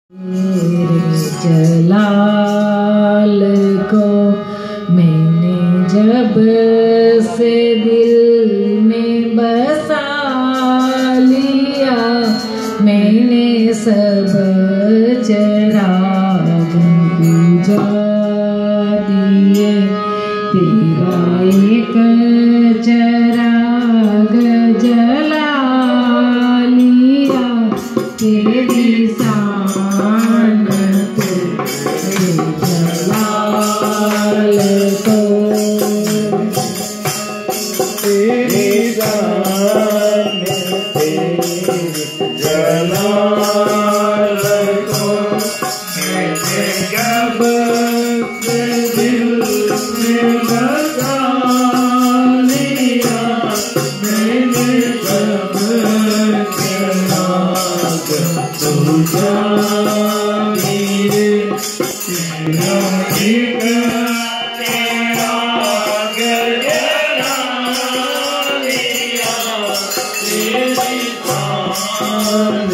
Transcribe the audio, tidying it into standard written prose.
जलाल को मैंने जब से दिल में बसा लिया, मैंने सब चराग बुझा दिए, तेरा एक चराग जला लिया, तेरी शान को जलाल को, तेरी शान जलाल को मैंने जब से दिल में बसा लिया, मैंने सब चराग बुझा दिए, तेरा एक चराग जला लिया, तेरी शान